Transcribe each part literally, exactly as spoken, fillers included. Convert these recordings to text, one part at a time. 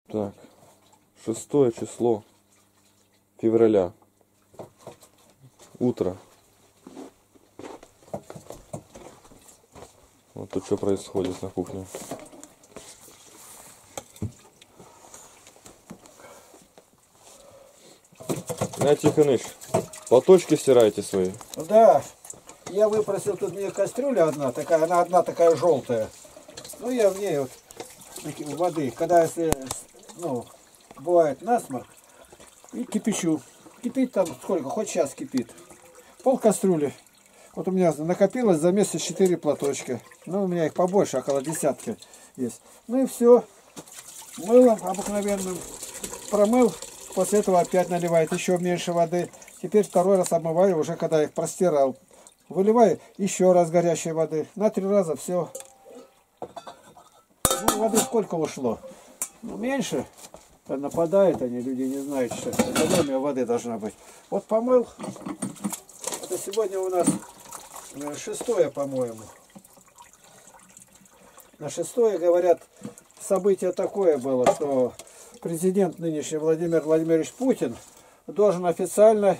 Так, шестое число февраля. Утро. Вот тут что происходит на кухне. Игнатий Тихонович, платочки стираете свои? Да, я выпросил тут мне кастрюля одна, такая, она одна такая желтая. Ну я в ней вот воды, когда если, ну, бывает насморк, и кипячу. Кипит там сколько, хоть час кипит. Пол кастрюли. Вот у меня накопилось за месяц четыре платочка. Ну, у меня их побольше, около десятки есть. Ну и все. Мылом обыкновенным промыл. После этого опять наливает еще меньше воды. Теперь второй раз обмываю, уже когда их простирал. Выливаю еще раз горячей воды. На три раза все. Ну, воды сколько ушло? Ну, меньше. Нападают они, люди не знают, что экономия воды должна быть. Вот помыл. Это сегодня у нас шестое, по-моему. На шестое, говорят, событие такое было, что президент нынешний Владимир Владимирович Путин должен официально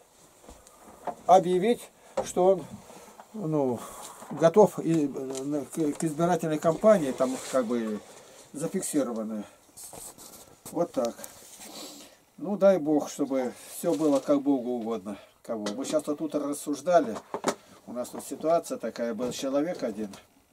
объявить, что он, ну, готов и, к избирательной кампании, там как бы зафиксированное. Вот так. Ну, дай Бог, чтобы все было как Богу угодно. Кого. Мы сейчас тут утро рассуждали. У нас тут ситуация такая. Был человек один,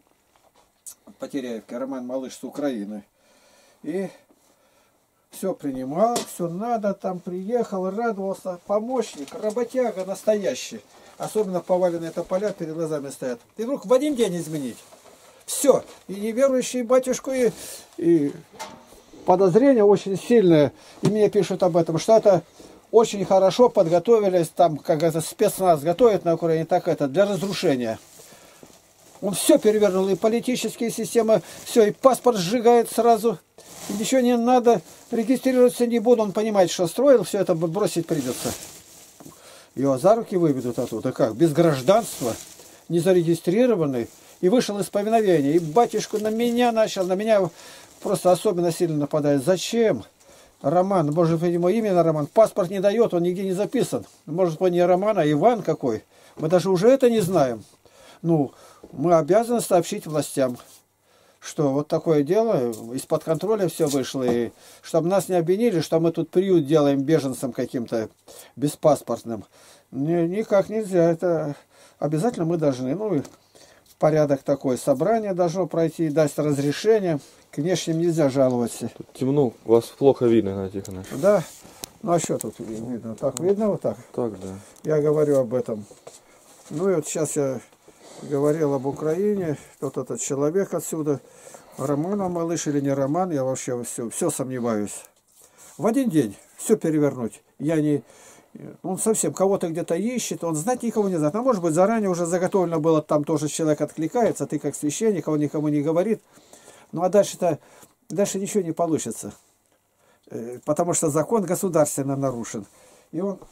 Потеряевка, Роман Малыш с Украины. И все принимал, все надо, там приехал, радовался. Помощник, работяга настоящий. Особенно поваленные тополя перед глазами стоят. И вдруг в один день изменить. Все. И неверующий батюшку, и, и подозрение очень сильное. И мне пишут об этом, что это очень хорошо подготовились, там, как это спецназ готовит на Украине, так это, для разрушения. Он все перевернул, и политические системы, все, и паспорт сжигает сразу, и ничего не надо, регистрироваться не буду, он понимает, что строил, все это бросить придется. Его за руки выведут оттуда, как, без гражданства, не зарегистрированный, и вышел из повиновения, и батюшку на меня начал, на меня просто особенно сильно нападает. Зачем? Роман, может быть, ему именно Роман, паспорт не дает, он нигде не записан. Может быть, не Роман, а Иван какой. Мы даже уже это не знаем. Ну, мы обязаны сообщить властям, что вот такое дело, из-под контроля все вышло, и чтобы нас не обвинили, что мы тут приют делаем беженцам каким-то беспаспортным. Ни, никак нельзя, это обязательно мы должны. Ну, и порядок такой, собрание должно пройти, дать разрешение. К внешним нельзя жаловаться. Тут темно, вас плохо видно, Игнатий Тихонович. Да. Ну а что тут видно? Так видно вот так? Так, да. Я говорю об этом. Ну и вот сейчас я говорил об Украине. Вот этот человек отсюда. Роман Малыш или не Роман, я вообще все, все сомневаюсь. В один день все перевернуть. Я не... Он совсем кого-то где-то ищет, он знать никого не знает. А может быть, заранее уже заготовлено было, там тоже человек откликается, ты как священник, он никому не говорит. Ну а дальше-то, дальше ничего не получится. Потому что закон государственно нарушен. И он,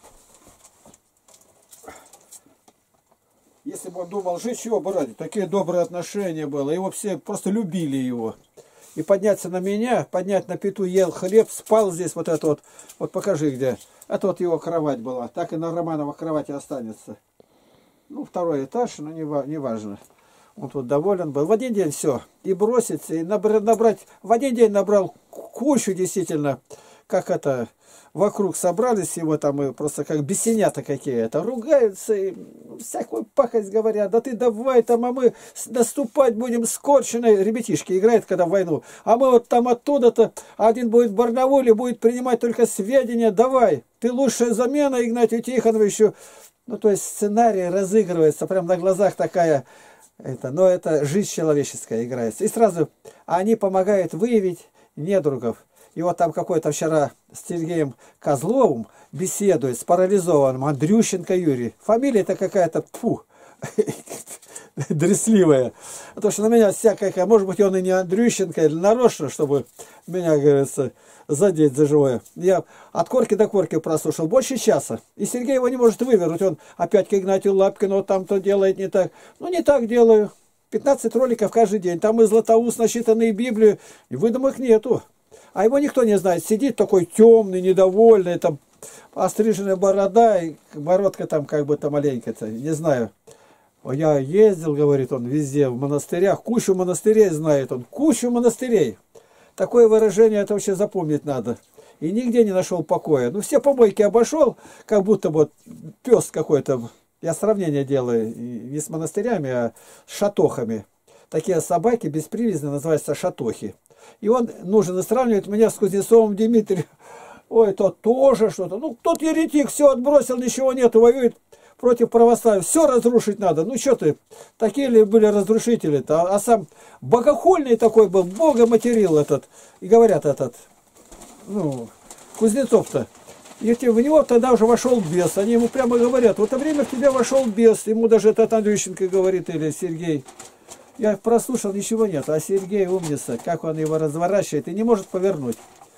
если бы он думал жить, чего бы ради, такие добрые отношения было, его все просто любили его. И подняться на меня, поднять на пету, ел хлеб, спал здесь, вот это вот, вот покажи где. Это вот его кровать была, так и на Романова кровати останется. Ну, второй этаж, но не, не важно. Он тут доволен был. В один день все. И броситься, и набрать. В один день набрал кучу действительно. Как это, вокруг собрались его там, и просто как бесенята какие-то. Ругаются и всякую пакость говорят. Да ты давай там, а мы наступать будем скорченные. Ребятишки играют, когда в войну. А мы вот там оттуда-то, один будет в Барнауле, будет принимать только сведения. Давай, ты лучшая замена Игнатию Тихоновичу. Ну, то есть сценарий разыгрывается, прям на глазах такая... Это, но это жизнь человеческая играется. И сразу они помогают выявить недругов. И вот там какой-то вчера с Сергеем Козловым беседует с парализованным Андрющенко Юрий. Фамилия-то какая-то, фу, дресливая. Потому что на меня всякая, может быть, он и не Андрющенко, или нарочно, чтобы меня, говорится, задеть за живое. Я от корки до корки прослушал больше часа. И Сергей его не может вывернуть. Он опять к Игнатию Лапкину там-то делает не так. Ну, не так делаю. пятнадцать роликов каждый день. Там и Златоуст, насчитанные Библию. И выдумок нету. А его никто не знает. Сидит такой темный, недовольный, там остриженная борода, и бородка там как бы там маленькая-то, не знаю. Я ездил, говорит он, везде, в монастырях, кучу монастырей знает он, кучу монастырей. Такое выражение, это вообще запомнить надо. И нигде не нашел покоя. Ну, все помойки обошел, как будто вот пес какой-то. Я сравнение делаю не с монастырями, а с шатохами. Такие собаки беспривязные называются шатохи. И он нужен сравнивать меня с Кузнецовым Дмитрием. Ой, тот тоже что-то. Ну, тот еретик, все отбросил, ничего нету, воюет против православия. Все разрушить надо. Ну, что ты, такие ли были разрушители-то? А, а сам богохульный такой был, Бога материл этот. И говорят этот, ну, Кузнецов-то. И в него тогда уже вошел бес. Они ему прямо говорят, в это время в тебя вошел бес. Ему даже этот Андрющенко говорит, или Сергей. Я прослушал, ничего нет. А Сергей умница, как он его разворачивает и не может повернуть.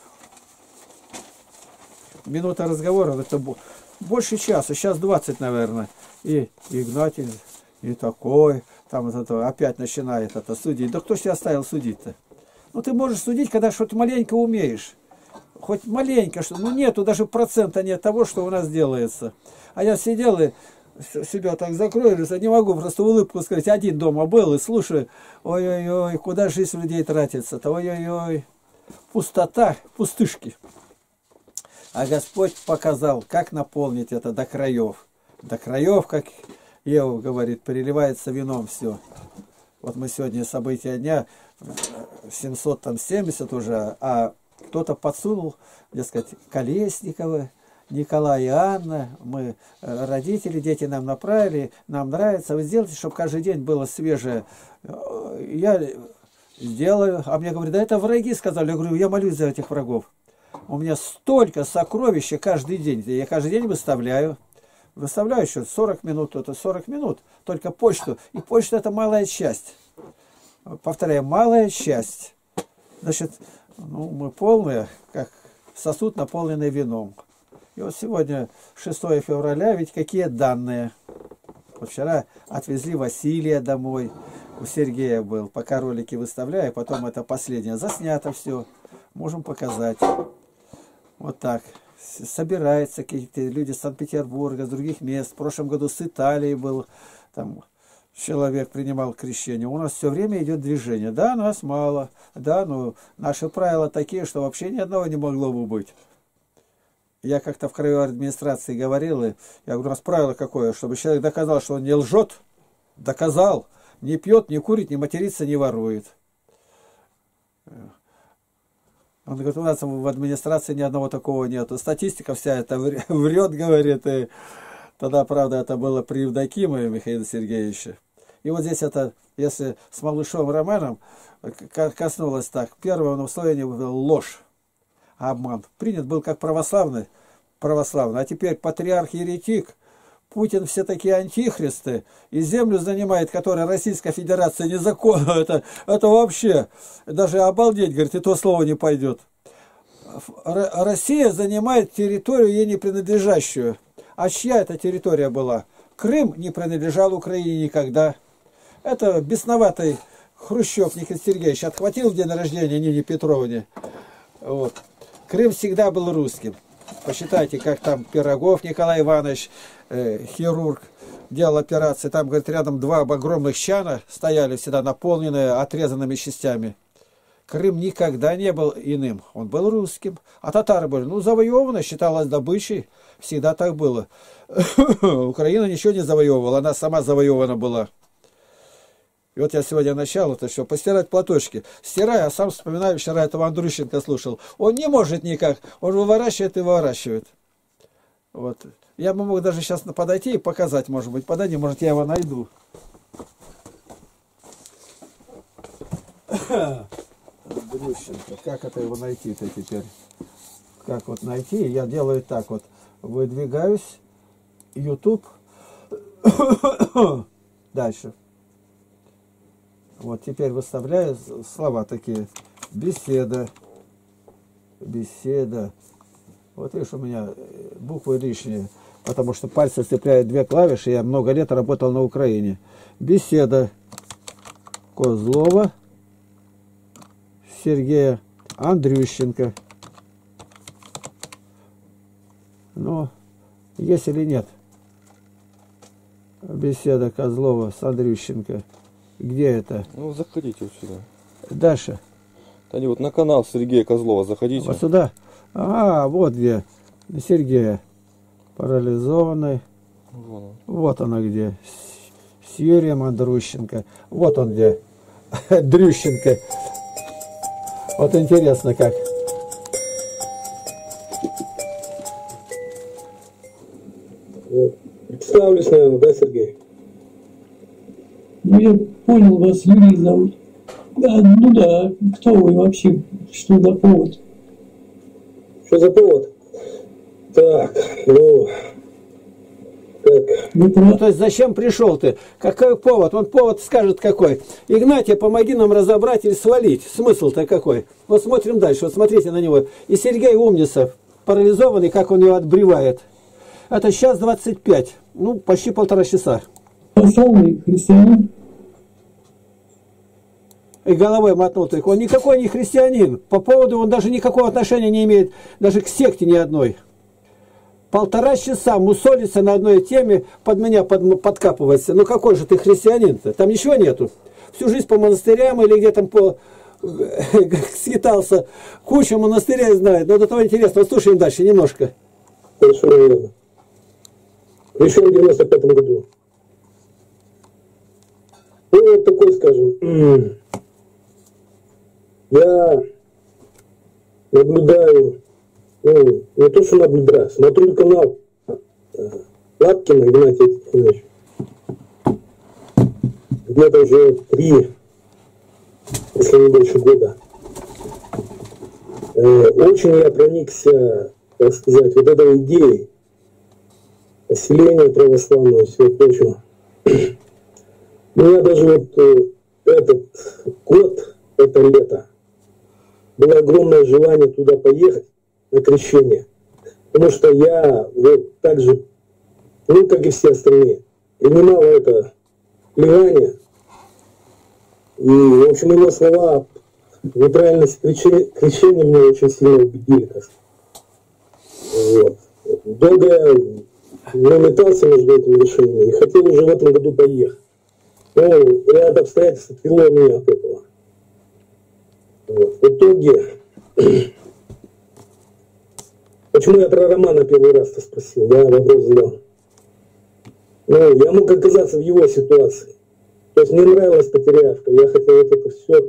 Минута разговора, это больше часа, сейчас двадцать, наверное. И Игнатий, и такой, там это, опять начинает это судить. Да кто ж тебя оставил судить-то? Ну ты можешь судить, когда что-то маленько умеешь. Хоть маленько, что, ну нету даже процента нет того, что у нас делается. А я сидел и себя так закрою, не могу просто улыбку сказать. Один дома был и слушаю, ой-ой-ой, куда жизнь людей тратится-то, ой-ой-ой. Пустота, пустышки. А Господь показал, как наполнить это до краев. До краев, как Ева говорит, переливается вином все. Вот мы сегодня события дня, семьсот семьдесят уже, а кто-то подсунул, дескать, Колесникова, Николай и Анна, мы, родители, дети нам направили, нам нравится, вы сделайте, чтобы каждый день было свежее. Я сделаю, а мне говорят, да это враги сказали, я говорю, я молюсь за этих врагов. У меня столько сокровища каждый день. Я каждый день выставляю. Выставляю еще сорок минут, это сорок минут. Только почту. И почта это малая часть. Повторяю, малая часть. Значит, ну, мы полные, как сосуд, наполненный вином. И вот сегодня шестое февраля, ведь какие данные. Вот вчера отвезли Василия домой. У Сергея был. Пока ролики выставляю, потом это последнее. Заснято все. Можем показать. Вот так. Собираются какие-то люди с Санкт-Петербурга, с других мест. В прошлом году с Италии был. Там человек принимал крещение. У нас все время идет движение. Да, нас мало. Да, но наши правила такие, что вообще ни одного не могло бы быть. Я как-то в краевой администрации говорил, и я говорю, у нас правило какое, чтобы человек доказал, что он не лжет. Доказал. Не пьет, не курит, не матерится, не ворует. Он говорит, у нас в администрации ни одного такого нету. Статистика вся это врет, говорит. И тогда, правда, это было при Евдокимове Михаиле Сергеевиче. И вот здесь это, если с Малышевым Романом коснулось так. Первое условие было ложь, обман. Принят был как православный, православный. А теперь патриарх-еретик, Путин все такие антихристы, и землю занимает, которая Российская Федерация незаконна. Это, это вообще, даже обалдеть, говорит, и то слово не пойдет. Россия занимает территорию ей не принадлежащую. А чья эта территория была? Крым не принадлежал Украине никогда. Это бесноватый Хрущев Никита Сергеевич отхватил в день рождения Нине Петровне. Вот. Крым всегда был русским. Посчитайте, как там Пирогов Николай Иванович, э, хирург, делал операции. Там, говорит, рядом два огромных чана стояли, всегда наполненные отрезанными частями. Крым никогда не был иным. Он был русским. А татары были, ну, завоевано, считалось добычей. Всегда так было. Украина ничего не завоевывала, она сама завоевана была. И вот я сегодня начал это что, постирать платочки. Стираю, а сам вспоминаю, вчера этого Андрющенко слушал. Он не может никак, он выворачивает и выворачивает. Вот. Я бы мог даже сейчас подойти и показать, может быть. Подойди, может, я его найду. Андрющенко, как это его найти-то теперь? Как вот найти? Я делаю так вот. Выдвигаюсь. YouTube. Дальше. Вот теперь выставляю слова такие. Беседа. Беседа. Вот видишь, у меня буквы лишние. Потому что пальцы цепляют две клавиши. Я много лет работал на Украине. Беседа. Козлова. Сергея Андрющенко. Ну, есть или нет? Беседа Козлова с Андрющенко. Где это? Ну, заходите вот сюда. Дальше. Они вот на канал Сергея Козлова заходите. Вот сюда. А, вот где. Сергея. Парализованный. Вон он. Вот она где. С, с Юрием Андрющенко. Вот он где. Дрющенко. Вот интересно как. Представлюсь, наверное, да, Сергей? Ну, я понял, вас Юрий зовут. Да, ну да, кто вы вообще? Что за повод? Что за повод? Так, ну, как? Вы про... Ну, то есть зачем пришел ты? Какой повод? Он повод скажет какой. Игнатий, помоги нам разобрать или свалить. Смысл-то какой? Вот смотрим дальше. Вот смотрите на него. И Сергей умница, парализованный, как он его отбревает. Это сейчас двадцать пять. Ну, почти полтора часа. Православный христианин? И головой мотнул только. Он никакой не христианин. По поводу он даже никакого отношения не имеет. Даже к секте ни одной. Полтора часа мусолится на одной теме, под меня под, подкапывается. Ну какой же ты христианин-то? Там ничего нету. Всю жизнь по монастырям или где там по... скитался. Куча монастырей знает. Но до того интересно. Вот слушаем дальше немножко. Совершенно верно. Еще в девяносто пятом году. Ну, вот такой, скажем, я наблюдаю, ну, не то, что наблюдаю, смотрю канал Лапкина Игнатия Тихоновича. Где-то уже три, если не больше года. Очень я проникся, так сказать, вот этой идеей поселения православного и всего прочего. У меня даже вот э, этот год, это лето, было огромное желание туда поехать на крещение. Потому что я вот так же, ну как и все остальные, принимал это плевание. И, в общем, его слова неправильность крещения, крещения меня очень сильно убедили. Вот. Долго я ну, метался между этими решениями и хотел уже в этом году поехать. Но ряд обстоятельств отвело меня от этого. Вот. В итоге, почему я про Романа первый раз-то спросил, да, вопрос задал. Ну, я мог оказаться в его ситуации. То есть мне нравилась потерявка, я хотел вот это все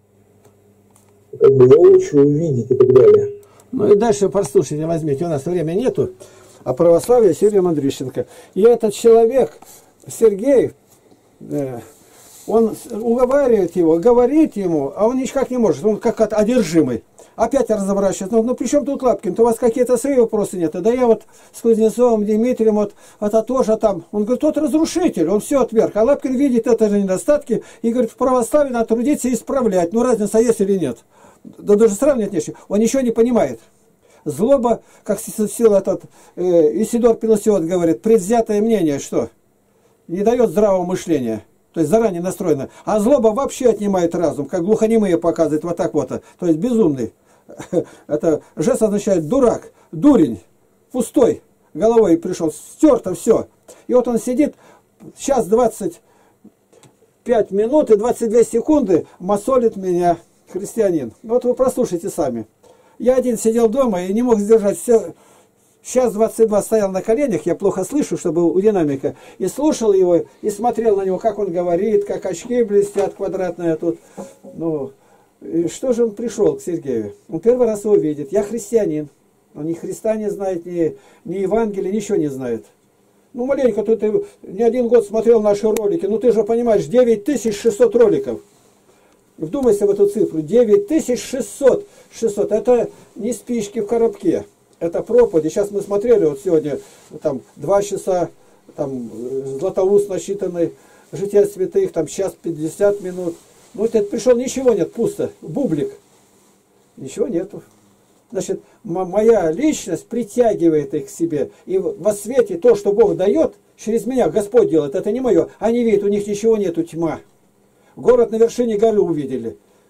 как бы воочию увидеть и так далее. Ну и дальше послушайте, возьмите, у нас времени нету. А православие с Юрием Андрющенко. И этот человек, Сергей, э, он уговаривает его, говорит ему, а он никак не может, он как одержимый. Опять разобращивается. Ну, ну при чем тут Лапкин? То у вас какие-то свои вопросы нет. Да я вот с Кузнецовым, Дмитрием, вот это тоже там. Он говорит, тот разрушитель, он все отверг. А Лапкин видит это же недостатки и говорит, в православии надо трудиться и исправлять. Ну разница есть или нет? Да даже сравнивать нечего. Он ничего не понимает. Злоба, как сил этот э, Исидор Пелосиот говорит, предвзятое мнение, что? Не дает здравого мышления. То есть заранее настроено. А злоба вообще отнимает разум, как глухонемые показывают вот так вот. То есть безумный. Это жест означает дурак, дурень, пустой, головой пришел, стерто все. И вот он сидит, сейчас двадцать пять минут и двадцать две секунды мосолит меня христианин. Вот вы прослушайте сами. Я один сидел дома и не мог сдержать все. Сейчас двадцать два стоял на коленях, я плохо слышу, чтобы у динамика. И слушал его, и смотрел на него, как он говорит, как очки блестят квадратные тут. Ну, и что же он пришел к Сергею? Он первый раз его видит. Я христианин. Он ни Христа не знает, ни, ни Евангелия, ничего не знает. Ну, маленько, тут ты не один год смотрел наши ролики. Ну, ты же понимаешь, девять тысяч шестьсот роликов. Вдумайся в эту цифру. девять тысяч шестьсот. шестьсот. Это не спички в коробке. Это проповеди. Сейчас мы смотрели, вот сегодня там два часа, там Златоуст насчитанный, Жития святых, там час пятьдесят минут. Ну, вот это пришел, ничего нет, пусто. Бублик. Ничего нету. Значит, моя личность притягивает их к себе. И во свете то, что Бог дает, через меня Господь делает, это не мое. Они видят, у них ничего нету, тьма. Город на вершине горы увидели.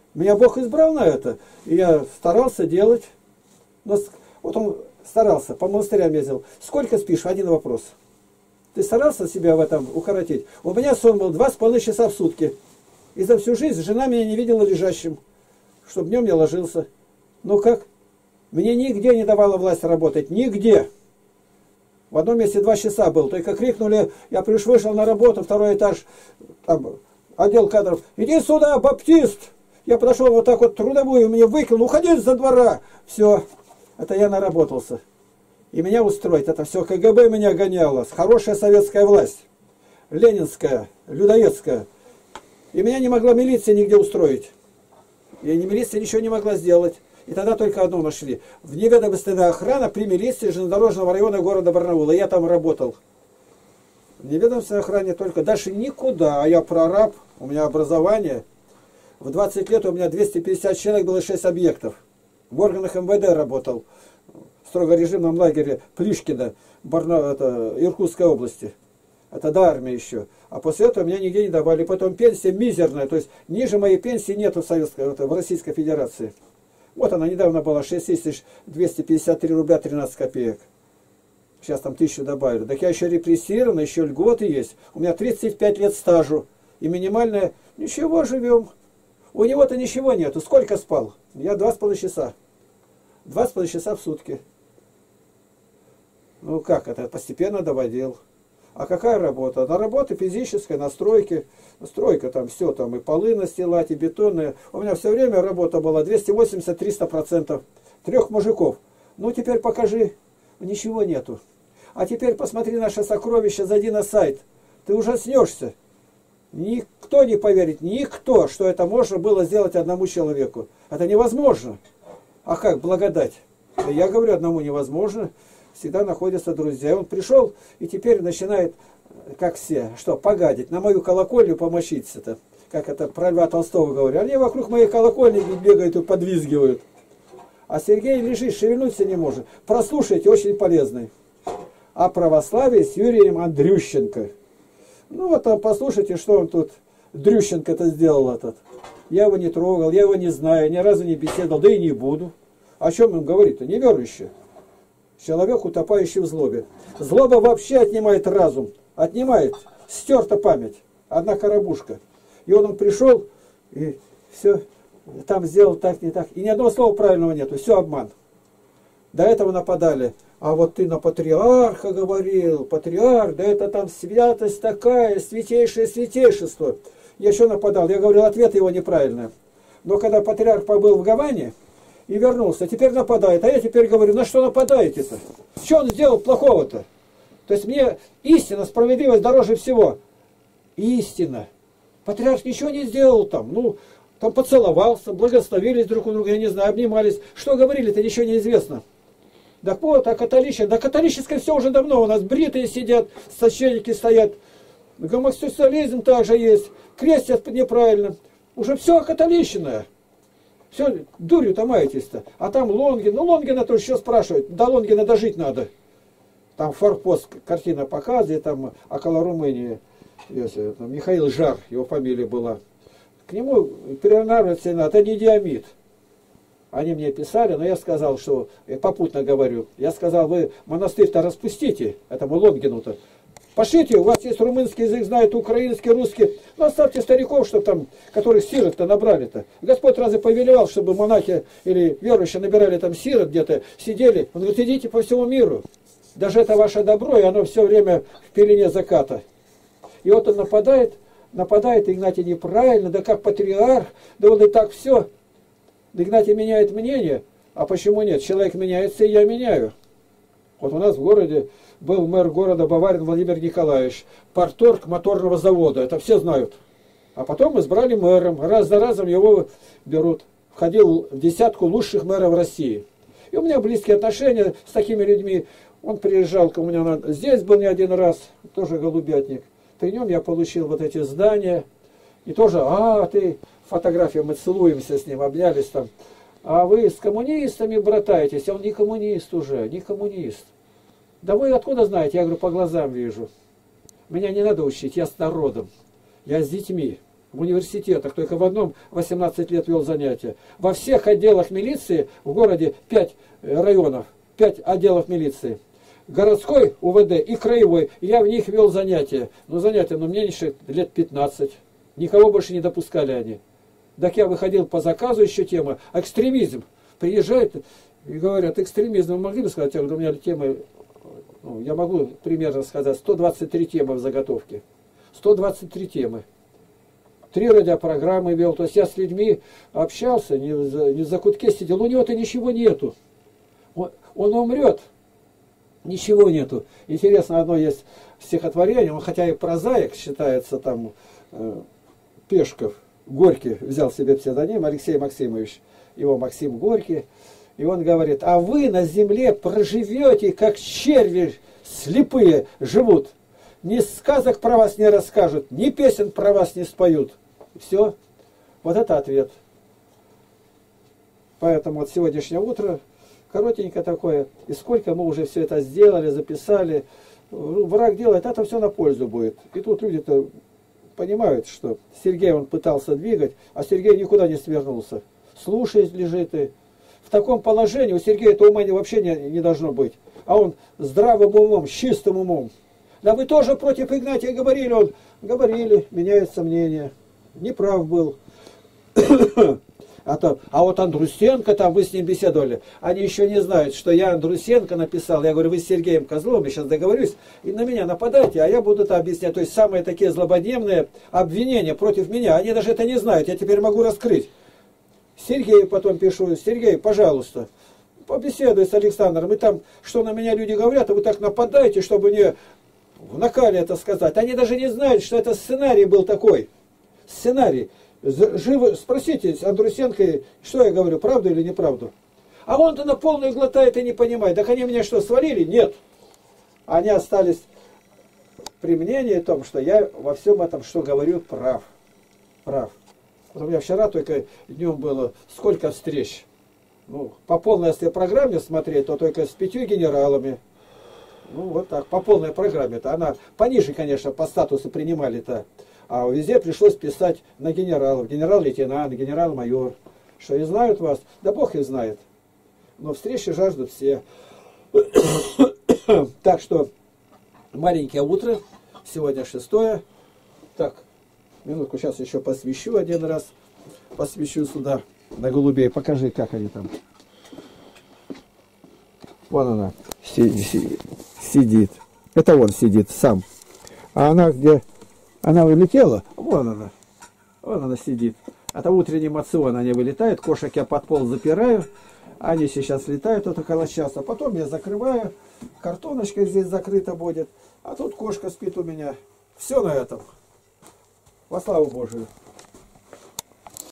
Меня Бог избрал на это. И я старался делать. Но вот он старался, по монастырям ездил. Сколько спишь? Один вопрос. Ты старался себя в этом укоротить? У меня сон был два с половиной часа в сутки. И за всю жизнь жена меня не видела лежащим, чтобы днем я ложился. Ну как? Мне нигде не давала власть работать. Нигде. В одном месте два часа был. Только крикнули, я пришел, вышел на работу, второй этаж, там, отдел кадров. Иди сюда, баптист! Я подошел вот так вот трудовую, мне выкинул, уходи за двора. Все, это я наработался. И меня устроить, это все ка гэ бэ меня гоняло. Хорошая советская власть. Ленинская, людоедская. И меня не могла милиция нигде устроить. И милиция ничего не могла сделать. И тогда только одно нашли. Вневедомственная охрана при милиции железнодорожного района города Барнаула. Я там работал. В неведомственной охране только. Дальше никуда. А я прораб, у меня образование. В двадцать лет у меня двести пятьдесят человек было, шесть объектов. В органах эм вэ дэ работал. В строгорежимном лагере Плишкина, Барна... это, Иркутской области. Это до армии еще. А после этого меня нигде не давали. Потом пенсия мизерная. То есть ниже моей пенсии нету в, Советской, это, в Российской Федерации. Вот она недавно была шесть тысяч двести пятьдесят три рубля тринадцать копеек. Сейчас там тысячу добавили. Так я еще репрессирован, еще льготы есть. У меня тридцать пять лет стажу. И минимальное, ничего, живем. У него-то ничего нету. Сколько спал? Я два с половиной часа. Два с половиной часа в сутки. Ну как это? Постепенно доводил. А какая работа? На работа физическая, на стройке. Стройка там все, там и полы настилать, и бетонные. У меня все время работа была двести восемьдесят — триста процентов. Трех мужиков. Ну теперь покажи. Ничего нету. А теперь посмотри наше сокровище, зайди на сайт. Ты ужаснешься. Никто не поверит, никто, что это можно было сделать одному человеку. Это невозможно. А как, благодать? Да я говорю, одному невозможно. Всегда находятся друзья. И он пришел и теперь начинает, как все, что, погадить, на мою колокольню помочиться-то. Как это про Льва Толстого говорят. Они вокруг моей колокольни бегают и подвизгивают. А Сергей лежит, шевельнуться не может. Прослушайте, очень полезный. О православии с Юрием Андрющенко. Ну вот там послушайте, что он тут, Дрющенко-то сделал этот. Я его не трогал, я его не знаю, ни разу не беседовал, да и не буду. О чем им говорить-то? Неверующий. Человек, утопающий в злобе. Злоба вообще отнимает разум. Отнимает. Стерта память. Одна коробушка. И он, он пришел, и все там сделал так, не так. И ни одного слова правильного нету. Все обман. До этого нападали. А вот ты на патриарха говорил. Патриарх, да это там святость такая, святейшее святейшество. Я еще нападал. Я говорил, ответ его неправильный. Но когда патриарх побыл в Гаване и вернулся, теперь нападает. А я теперь говорю, на что нападаете-то? Что он сделал плохого-то? То есть мне истина, справедливость дороже всего. Истина. Патриарх ничего не сделал там. Ну, там поцеловался, благословились друг у друга, я не знаю, обнимались. Что говорили-то, ничего не известно. Так вот, а католичие, да католическое все уже давно. У нас бритые сидят, священники стоят. Гомосексуализм также есть. Крестят неправильно. Уже все католичное. Все, дурью-то маетесь-то. А там Лонгин. Ну, Лонгина тоже еще спрашивают. До Лонгина дожить надо. Там форпост, картина показывает, там около Румынии. Если, там, Михаил Жар, его фамилия была. К нему приравниваться надо. Это не диамид. Они мне писали, но я сказал, что, я попутно говорю, я сказал, вы монастырь-то распустите, этому Лонгину-то. Пошлите, у вас есть румынский язык, знают украинский, русский. Ну, оставьте стариков, чтобы там, которых сирот-то набрали-то. Господь разве повелевал, чтобы монахи или верующие набирали там сирот где-то, сидели. Он говорит, идите по всему миру. Даже это ваше добро, и оно все время в пелене заката. И вот он нападает, нападает, Игнатий неправильно, да как патриарх, да он и так все. Игнатий меняет мнение, а почему нет? Человек меняется, и я меняю. Вот у нас в городе был мэр города Баварин Владимир Николаевич, парторг моторного завода, это все знают. А потом избрали мэром, раз за разом его берут. Входил в десятку лучших мэров России. И у меня близкие отношения с такими людьми. Он приезжал ко мне, на... здесь был не один раз, тоже голубятник. При нем я получил вот эти здания. И тоже, а, ты... Фотография, мы целуемся с ним, обнялись там. А вы с коммунистами братаетесь, а он не коммунист уже, не коммунист. Да вы откуда знаете? Я говорю, по глазам вижу. Меня не надо учить, я с народом, я с детьми. в университетах, только в одном восемнадцать лет вел занятия. Во всех отделах милиции в городе пять районов, пять отделов милиции. Городской УВД и краевой. Я в них вел занятия. Но занятия, ну, мне меньше лет пятнадцать. Никого больше не допускали они. Так я выходил по заказу, еще тема. Экстремизм. Приезжают и говорят, экстремизм. Вы могли бы сказать? Я говорю, у меня темы, ну, я могу примерно сказать, сто двадцать три темы в заготовке. сто двадцать три темы. Три радиопрограммы вел. То есть я с людьми общался, не в, не в закутке сидел. У него-то ничего нету. Он, он умрет. Ничего нету. Интересно, одно есть стихотворение, он хотя и прозаик считается там, э, Пешков, Горький взял себе псевдоним, Алексей Максимович, его Максим Горький, и он говорит, а вы на земле проживете, как черви слепые живут, ни сказок про вас не расскажут, ни песен про вас не споют. Все. Вот это ответ. Поэтому вот сегодняшнее утро коротенько такое, и сколько мы уже все это сделали, записали. Враг делает, это все на пользу будет. И тут люди-то понимают, что Сергей он пытался двигать, а Сергей никуда не свернулся. Слушает, лежит и в таком положении у Сергея это ума вообще не, не должно быть. А он здравым умом, с чистым умом. Да вы тоже против Игнатия говорили, он говорили, меняется мнение. Неправ был. А, то, а вот Андрусенко, там вы с ним беседовали, они еще не знают, что я Андрусенко написал. Я говорю, вы с Сергеем Козловым, я сейчас договорюсь, и на меня нападайте, а я буду это объяснять. То есть самые такие злободневные обвинения против меня, они даже это не знают, я теперь могу раскрыть. Сергею потом пишу, Сергей, пожалуйста, побеседуй с Александром, и там, что на меня люди говорят, а вы так нападаете, чтобы мне в накале это сказать. Они даже не знают, что это сценарий был такой. Сценарий. Живо спросите Андрусенко, что я говорю, правду или неправду. А он-то на полную глотает и не понимает. Так они меня что, свалили? Нет. Они остались при мнении о том, что я во всем этом, что говорю, прав. Прав. Вот у меня вчера только днем было сколько встреч. Ну, по полной, если программе смотреть, то только с пятью генералами. Ну, вот так, по полной программе-то. Она пониже, конечно, по статусу принимали-то. А везде пришлось писать на генералов. Генерал-лейтенант, генерал-майор. Что и знают вас? Да Бог их знает. Но встречи жаждут все. Так что маленькое утро. Сегодня шестое. Так, минутку, сейчас еще посвящу один раз. Посвящу сюда на голубей. Покажи, как они там. Вон она сидит. Это он сидит сам. А она где... Она вылетела, вон она, вон она сидит. Это утренний мацион, они вылетают, кошек я под пол запираю, они сейчас летают вот около часа. Потом я закрываю, картоночка здесь закрыта будет, а тут кошка спит у меня. Все на этом. Во славу Божию.